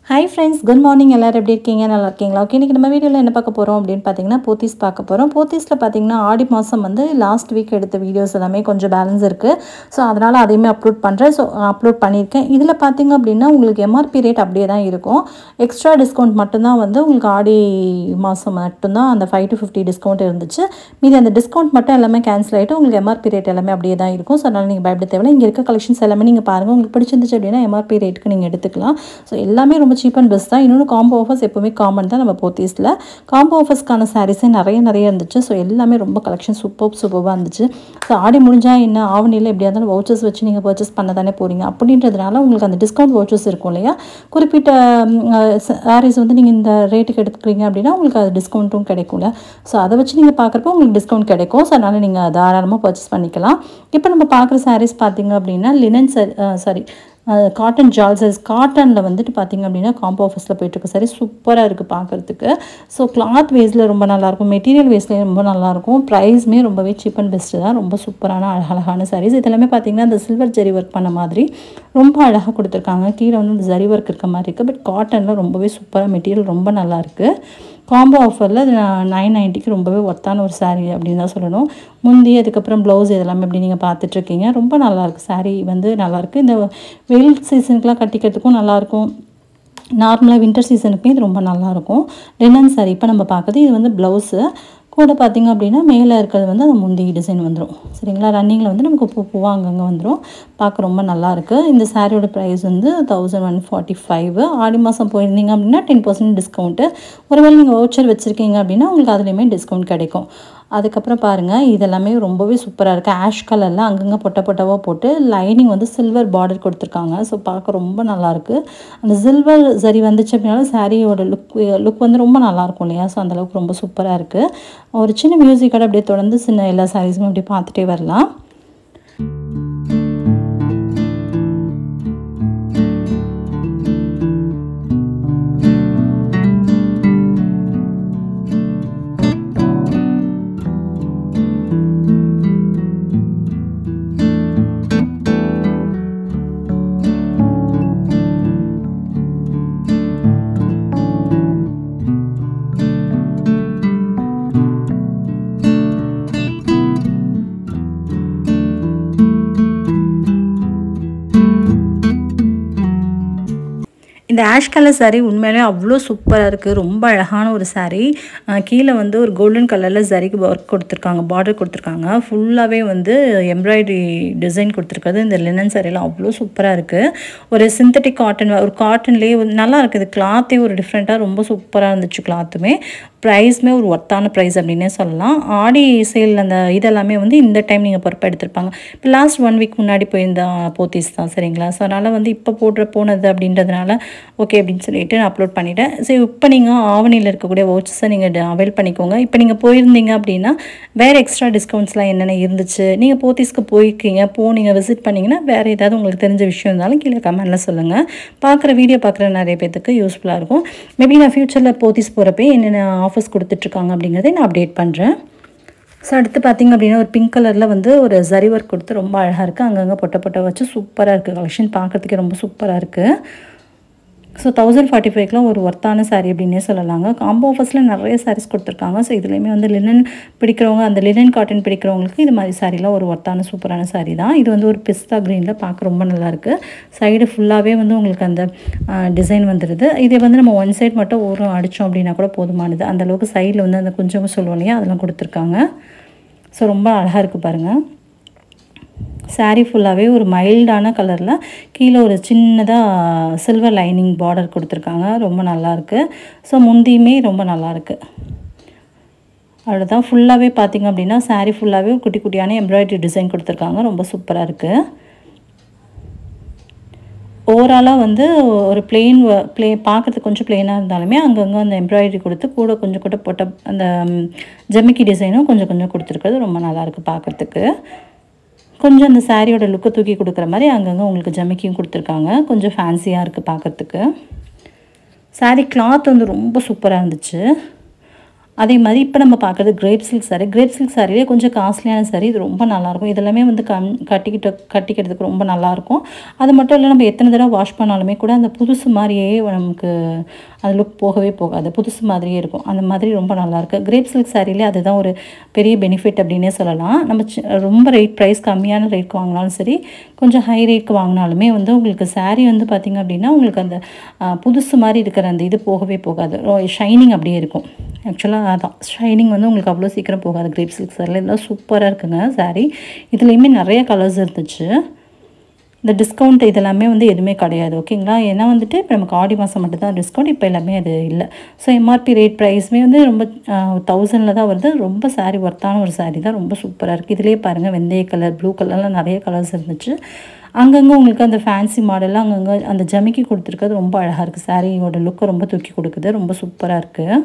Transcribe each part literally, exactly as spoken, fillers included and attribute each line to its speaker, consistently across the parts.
Speaker 1: Hi friends, good morning. எல்லாரும் எப்படி இருக்கீங்க? நல்லா இருக்கீங்களா? ஓகே, இன்னைக்கு நம்ம வீடியோல என்ன பார்க்க போறோம் அப்படினு பாத்தீங்கன்னா Pothys பார்க்க போறோம். Pothysல பாத்தீங்கன்னா ஆடி மாசம் வந்து லாஸ்ட் வீக் எடுத்த வீடியோஸ் எல்லாமே கொஞ்சம் பேலன்ஸ் இருக்கு. சோ அதனால அதையுமே அப்லோட் பண்றேன். சோ அப்லோட் பண்ணிருக்கேன். இதுல பாத்தீங்க அப்படினா உங்களுக்கு M R P ரேட் அப்படியே தான் இருக்கும். எக்ஸ்ட்ரா டிஸ்கவுண்ட் மட்டும் தான் வந்து உங்களுக்கு ஆடி மாசம் மட்டும் தான் அந்த five to fifty டிஸ்கவுண்ட் இருந்துச்சு. மீதி அந்த டிஸ்கவுண்ட் மட்டும் எல்லாமே கேன்சல் ஆயிட்டு உங்களுக்கு M R P ரேட் எல்லாமே அப்படியே தான் இருக்கும். சோ அதனால நீங்க பயப்பட தேவையில்லை. இங்க இருக்க கலெக்ஷன்ஸ் எல்லாமே நீங்க பாருங்க. உங்களுக்கு பிடிச்சிருந்துச்சு அப்படினா M R P ரேட்க்கு நீங்க எடுத்துக்கலாம். சோ எல்லாமே ரொம்ப cheap and best தான். இன்னொரு காம்போ ஆஃபர்ஸ் எப்பவுமே காமன் தான் நம்ம போத்தீஸ்ல. காம்போ ஆஃபர்ஸ்க்கான சாரீஸே நிறைய நிறைய இருந்துச்சு. ஸோ எல்லாமே ரொம்ப கலெக்ஷன் சூப்பர் சூப்பராக இருந்துச்சு. ஸோ ஆடி முடிஞ்சா என்ன ஆவணியில் எப்படியா இருந்தாலும் வவுச்சர்ஸ் வச்சு நீங்கள் பர்ச்சேஸ் பண்ண தானே போகிறீங்க. அப்படின்றதுனால உங்களுக்கு அந்த டிஸ்கவுண்ட் வவுச்சர்ஸ் இருக்கும் இல்லையா, குறிப்பிட்ட சாரீஸ் வந்து நீங்கள் இந்த ரேட்டுக்கு எடுத்துக்கிறீங்க அப்படின்னா உங்களுக்கு அது டிஸ்கவுண்ட்டும் கிடைக்கும்ல. ஸோ அதை வச்சு நீங்கள் பார்க்குறப்போ உங்களுக்கு டிஸ்கவுண்ட் கிடைக்கும். ஸோ அதனால் நீங்கள் தாராளமாக பர்ச்சேஸ் பண்ணிக்கலாம். இப்போ நம்ம பார்க்குற சாரீஸ் பார்த்தீங்க அப்படின்னா லினன் சாரி காட்டன் ஜால்சஸ் காட்டனில் வந்துட்டு பார்த்திங்க அப்படின்னா காம்போ ஆஃபர்ஸில் போயிட்டுருக்கு. சரி சூப்பராக இருக்குது பார்க்குறதுக்கு. ஸோ கிளாத் வேஸில் ரொம்ப நல்லாயிருக்கும், மெட்டீரியல் வேஸ்லேயே ரொம்ப நல்லாயிருக்கும். ப்ரைஸுமே ரொம்பவே சீப் அண்ட் பெஸ்ட்டு தான். ரொம்ப சூப்பரான அழகழகான சாரீஸ். இதெல்லாமே பார்த்திங்கன்னா அந்த சில்வர் ஜரி ஒர்க் பண்ண மாதிரி ரொம்ப அழகாக கொடுத்துருக்காங்க. கீழே வந்து இந்த ஜரி ஒர்க் இருக்க மாதிரி இருக்குது. பட் காட்டனில் ரொம்பவே சூப்பராக மெட்டீரியல் ரொம்ப நல்லாயிருக்கு. காம்போ ஆஃபரில் அது நைன் நைன்ட்டிக்கு ரொம்பவே ஒர்த்தான ஒரு சாரீ அப்படின்னு தான் சொல்லணும். முந்தி அதுக்கப்புறம் ப்ளவுஸ் இதெல்லாமே எப்படி நீங்கள் பார்த்துட்ருக்கீங்க. ரொம்ப நல்லாயிருக்கு சாரீ வந்து நல்லாயிருக்கு. இந்த வெயில் சீசனுக்குலாம் கட்டிக்கிறதுக்கும் நல்லாயிருக்கும். நார்மலாக வின்டர் சீசனுக்குமே இது ரொம்ப நல்லாயிருக்கும். லினன் சாரீ இப்போ நம்ம பார்க்குறது இது வந்து ப்ளவுஸு கூட பார்த்திங்க அப்படின்னா மேலே இருக்கிறது வந்து அந்த முந்தி டிசைன் வந்துடும். சரிங்களா, ரன்னிங்கில் வந்து நமக்கு பூ பூவாக அங்கங்கே வந்துடும். பார்க்க ரொம்ப நல்லாயிருக்கு. இந்த சாரியோட ப்ரைஸ் வந்து தௌசண்ட் ஒன் ஃபார்ட்டி ஃபைவ். ஆடி மாதம் போயிருந்தீங்க அப்படின்னா டென் பர்சன்ட் டிஸ்கவுண்ட்டு. ஒருவேளை நீங்கள் வவுச்சர் வச்சுருக்கீங்க அப்படின்னா உங்களுக்கு அதுலேயுமே டிஸ்கவுண்ட் கிடைக்கும். அதுக்கப்புறம் பாருங்கள், இதெல்லாமே ரொம்பவே சூப்பராக இருக்குது. ஆஷ் கலரில் அங்கங்கே பொட்ட பொட்டவாக போட்டு லைனிங் வந்து சில்வர் பார்டர் கொடுத்துருக்காங்க. ஸோ பார்க்க ரொம்ப நல்லாயிருக்கு. அந்த சில்வர் சரி வந்துச்சு அப்படின்னாலும் சாரியோட லுக் லுக் வந்து ரொம்ப நல்லாயிருக்கும் இல்லையா. ஸோ அந்தளவுக்கு ரொம்ப சூப்பராக இருக்குது. ஒரு சின்ன மியூசிக்கோட அப்படியே தொடர்ந்து சின்ன எல்லா சாரீஸுமே அப்படியே பார்த்துட்டே வரலாம். இந்த ஆஷ் கலர் சாரீ உண்மையிலே அவ்வளோ சூப்பராக இருக்குது. ரொம்ப அழகான ஒரு சாரீ. கீழே வந்து ஒரு கோல்டன் கலரில் சரிக்கு ஒர்க் கொடுத்துருக்காங்க, பார்டர் கொடுத்துருக்காங்க. ஃபுல்லாகவே வந்து எம்ப்ராய்டரி டிசைன் கொடுத்துருக்காது. இந்த லினன் சாரீலாம் அவ்வளோ சூப்பராக இருக்குது. ஒரு சிந்தட்டிக் காட்டன், ஒரு காட்டன்லேயே நல்லா இருக்குது. கிளாத்தே ஒரு டிஃப்ரெண்ட்டாக ரொம்ப சூப்பராக இருந்துச்சு. கிளாத்துமே ப்ரைஸுமே ஒரு ஒர்த்தான ப்ரைஸ் அப்படின்னே சொல்லலாம். ஆடி சேல் அந்த இதெல்லாமே வந்து இந்த டைம் நீங்கள் பொறுப்பாக எடுத்திருப்பாங்க. இப்போ லாஸ்ட் ஒன் வீக் முன்னாடி போயிருந்த போத்தீஸ் தான். சரிங்களா, ஸோ அதனால் வந்து இப்போ போடுற போனது அப்படின்றதுனால ஓகே அப்படின்னு சொல்லிட்டு நான் அப்லோட் பண்ணிவிட்டேன். சரி, இப்போ நீங்கள் ஆவணியில் இருக்கக்கூடிய வவுச்சர்ஸை நீங்கள் அவைல் பண்ணிக்கோங்க. இப்போ நீங்கள் போயிருந்தீங்க அப்படின்னா வேறு எக்ஸ்ட்ரா டிஸ்கவுண்ட்ஸ்லாம் என்னென்ன இருந்துச்சு, நீங்கள் போத்தீஸ்க்கு போயிருக்கீங்க, போனீங்க விசிட் பண்ணிங்கன்னா வேறு ஏதாவது உங்களுக்கு தெரிஞ்ச விஷயம் இருந்தாலும் கீழே கமெண்ட்டில் சொல்லுங்கள். பார்க்குற வீடியோ பார்க்குற நிறைய பேருக்கு யூஸ்ஃபுல்லாக இருக்கும். மேபி நான் ஃப்யூச்சரில் போத்தீஸ் போகிறப்ப என்னென்ன ஆஃபர்ஸ் கொடுத்துட்ருக்காங்க அப்படிங்கிறத நான் அப்டேட் பண்ணுறேன். ஸோ அடுத்து பார்த்திங்க அப்படின்னா ஒரு பிங்க் கலரில் வந்து ஒரு ஜரி ஒர்க் கொடுத்து ரொம்ப அழகாக இருக்குது. அங்கங்கே பொட்ட பொட்ட வச்சு சூப்பராக இருக்குது. கலெக்ஷன் பார்க்குறதுக்கே ரொம்ப சூப்பராக இருக்குது. ஸோ தௌசண்ட் ஃபார்ட்டி ஃபைவ்க்குலாம் ஒரு ஒர்த்தான சாரீ அப்படின்னே சொல்லலாங்க. காம்போ ஆஃபர்ஸில் நிறைய சாரீஸ் கொடுத்துருக்காங்க. ஸோ இதுலேயுமே வந்து லினன் பிடிக்கிறவங்க, அந்த லினன் காட்டன் பிடிக்கிறவங்களுக்கு இது மாதிரி சாரீலாம் ஒரு ஒர்த்தான சூப்பரான சாரீ தான். இது வந்து ஒரு பிஸ்தா க்ரீனில் பார்க்க ரொம்ப நல்லாயிருக்கு. சைடு ஃபுல்லாகவே வந்து உங்களுக்கு அந்த டிசைன் வந்துடுது. இதை வந்து நம்ம ஒன் சைட் மட்டும் ஓரம் அடித்தோம் அப்படின்னா கூட போதுமானது. அந்தளவுக்கு சைடில் வந்து அந்த கொஞ்சம் சொல்லுவோம் இல்லையா, அதெல்லாம் கொடுத்துருக்காங்க. ஸோ ரொம்ப அழகாக இருக்குது பாருங்கள். சாரீ ஃபுல்லாகவே ஒரு மைல்டான கலரில் கீழே ஒரு சின்னதாக சில்வர் லைனிங் பார்டர் கொடுத்துருக்காங்க. ரொம்ப நல்லாயிருக்கு. ஸோ முந்தியுமே ரொம்ப நல்லாயிருக்கு. அவ்வளோதான். ஃபுல்லாகவே பார்த்திங்க அப்படின்னா சாரீ ஃபுல்லாகவே குட்டி குட்டியான எம்ப்ராய்டரி டிசைன் கொடுத்துருக்காங்க. ரொம்ப சூப்பராக இருக்குது. ஓவராலாக வந்து ஒரு பிளெயின் ப்ளே பார்க்குறதுக்கு கொஞ்சம் பிளெயினாக இருந்தாலுமே அங்கங்கே அந்த எம்ப்ராய்டரி கொடுத்து கூட கொஞ்சம் கூட போட்ட அந்த ஜமிக்கி டிசைனும் கொஞ்சம் கொஞ்சம் கொடுத்துருக்கிறது ரொம்ப நல்லாயிருக்கு பார்க்குறதுக்கு. கொஞ்சம் அந்த சாரியோட லுக்கை தூக்கி கொடுக்குற மாதிரி அங்கங்கே உங்களுக்கு ஜமிக்கியும் கொடுத்துருக்காங்க. கொஞ்சம் ஃபேன்சியாக இருக்குது பார்க்குறதுக்கு. சாரீ கிளாத் வந்து ரொம்ப சூப்பராக இருந்துச்சு. அதே மாதிரி இப்போ நம்ம பார்க்குறது crepe silk saree. Crepe silk சாரியே கொஞ்சம் காஸ்ட்லியான சாரீ. இது ரொம்ப நல்லாயிருக்கும். இதெல்லாமே வந்து கம் கட்டிக்கிட்டு கட்டிக்கிறதுக்கு ரொம்ப நல்லாயிருக்கும். அது மட்டும் இல்லை, நம்ம எத்தனை தடவை வாஷ் பண்ணாலுமே கூட அந்த புதுசு மாதிரியே நமக்கு அது லுக் போகவே போகாது. புதுசு மாதிரியே இருக்கும். அந்த மாதிரி ரொம்ப நல்லாயிருக்கு. கிரேப் சில்க் சாரிலே அதுதான் ஒரு பெரிய பெனிஃபிட் அப்படின்னே சொல்லலாம். நம்ம ரொம்ப ரேட் ப்ரைஸ் கம்மியான ரேட்க்கு வாங்கினாலும் சரி, கொஞ்சம் ஹை ரேட்க்கு வாங்கினாலுமே வந்து உங்களுக்கு சாரீ வந்து பார்த்திங்க அப்படின்னா உங்களுக்கு அந்த புதுசு மாதிரி இருக்கிற அந்த இது போகவே போகாது. ஷைனிங் அப்படியே இருக்கும். ஆக்சுவலாக அதான் ஷைனிங் வந்து உங்களுக்கு அவ்வளோ சீக்கிரம் போகாது. கிரேப் சில்க் சாரியில் இதெல்லாம் சூப்பராக இருக்குங்க சாரீ. இதுலேயுமே நிறைய கலர்ஸ் இருந்துச்சு. இந்த டிஸ்கவுண்ட் இதெல்லாமே வந்து எதுவுமே கிடையாது. ஓகேங்களா? ஏன்னா வந்துட்டு இப்போ நமக்கு ஆடி மாதம் மட்டும் தான் டிஸ்கவுண்ட். இப்போ எல்லாமே அது இல்லை. ஸோ எம்ஆர்பி ரேட் ப்ரைஸுமே வந்து ரொம்ப தௌசண்டில் தான் வருது. ரொம்ப சாரீ ஒர்த்தான ஒரு சாரீ தான். ரொம்ப சூப்பராக இருக்குது. இதிலே பாருங்கள், வெந்தய கலர், ப்ளூ கலர்லாம் நிறைய கலர்ஸ் இருந்துச்சு. அங்கங்கே உங்களுக்கு அந்த ஃபேன்சி மாடல்லாம் அங்கங்கே அந்த ஜமிக்கி கொடுத்துருக்கிறது ரொம்ப அழகாக இருக்குது. சாரியோட லுக்கை ரொம்ப தூக்கி கொடுக்குது. ரொம்ப சூப்பராக இருக்குது.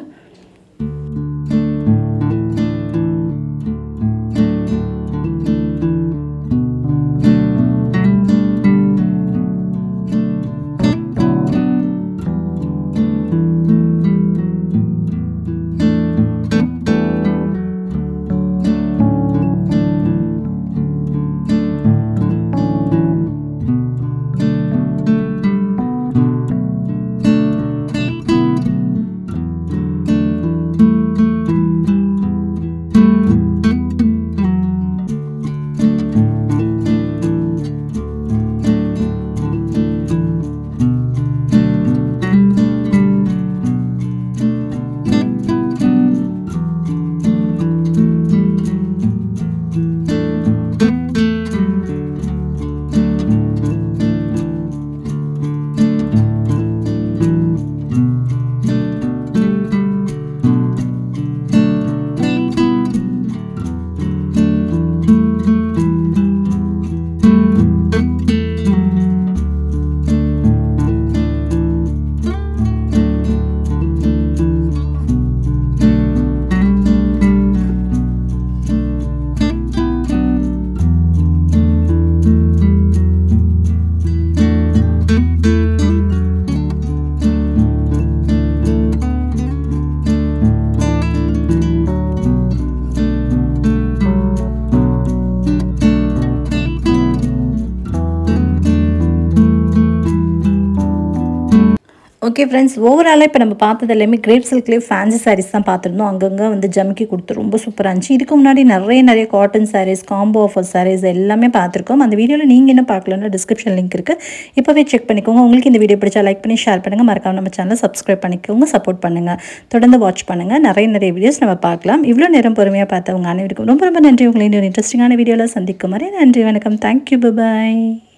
Speaker 1: ஓகே ஃப்ரெண்ட்ஸ், ஓவராலாக இப்போ நம்ம பார்த்தது எல்லாமே கிரேப் சில்க்லேயே ஃபேன்சி சாரீஸ் தான் பார்த்துருந்தோம். அங்கங்கே வந்து ஜமிக்கி கொடுத்து ரொம்ப சூப்பராக இருந்துச்சு. இதுக்கு முன்னாடி நிறைய நிறைய cotton sarees, combo offer sarees எல்லாமே பார்த்துருக்கோம். அந்த வீடியோவில் நீங்கள் என்ன பார்க்கலன்னா டிஸ்கிரிப்ஷன் லிங்க் இருக்குது, இப்போவே செக் பண்ணிக்கோங்க. உங்களுக்கு இந்த வீடியோ பிடிச்சா லைக் பண்ணி ஷேர் பண்ணுங்கள். மறக்காம நம்ம சேனலை சப்ஸ்கிரைப் பண்ணிக்கோங்க, சப்போர்ட் பண்ணுங்கள். தொடர்ந்து வாட்ச் பண்ணுங்கள். நிறைய நிறைய வீடியோஸ் நம்ம பார்க்கலாம். இவ்வளோ நேரம் பொறுமையாக பார்த்தவங்க அனைவருக்கும் ரொம்ப ரொம்ப நன்றி. உங்களை இன்னொரு இன்ட்ரெஸ்டிங்கான வீடியோவில் சந்திக்கும் மாதிரி நன்றி, வணக்கம், தேங்க்யூ, பாய்.